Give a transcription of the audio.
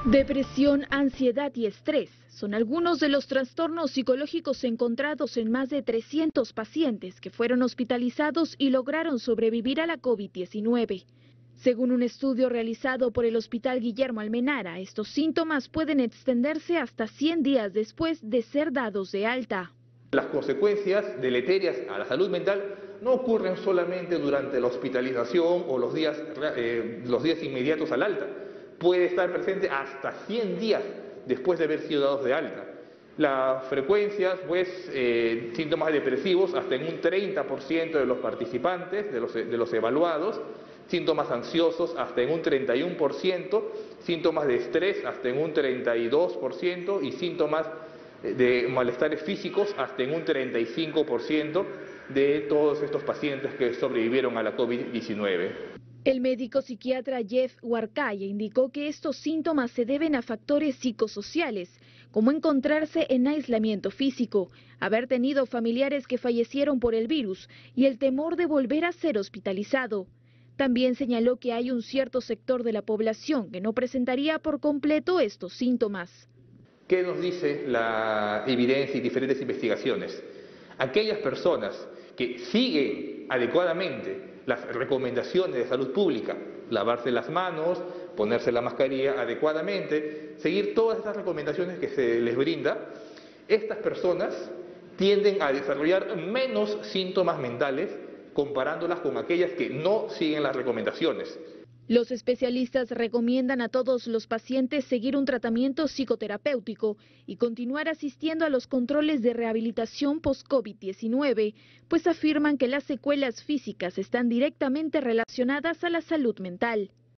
Depresión, ansiedad y estrés son algunos de los trastornos psicológicos encontrados en más de 300 pacientes que fueron hospitalizados y lograron sobrevivir a la COVID-19. Según un estudio realizado por el Hospital Guillermo Almenara, estos síntomas pueden extenderse hasta 100 días después de ser dados de alta. Las consecuencias deleterias a la salud mental no ocurren solamente durante la hospitalización o los días inmediatos al alta. Puede estar presente hasta 100 días después de haber sido dados de alta. Las frecuencias, síntomas depresivos hasta en un 30% de los participantes, de los evaluados, síntomas ansiosos hasta en un 31%, síntomas de estrés hasta en un 32% y síntomas de malestares físicos hasta en un 35% de todos estos pacientes que sobrevivieron a la COVID-19. El médico psiquiatra Jeff Huarcaya indicó que estos síntomas se deben a factores psicosociales, como encontrarse en aislamiento físico, haber tenido familiares que fallecieron por el virus y el temor de volver a ser hospitalizado. También señaló que hay un cierto sector de la población que no presentaría por completo estos síntomas. ¿Qué nos dice la evidencia y diferentes investigaciones? Aquellas personas que siguen adecuadamente las recomendaciones de salud pública, lavarse las manos, ponerse la mascarilla adecuadamente, seguir todas estas recomendaciones que se les brinda, estas personas tienden a desarrollar menos síntomas mentales comparándolas con aquellas que no siguen las recomendaciones. Los especialistas recomiendan a todos los pacientes seguir un tratamiento psicoterapéutico y continuar asistiendo a los controles de rehabilitación post-COVID-19, pues afirman que las secuelas físicas están directamente relacionadas a la salud mental.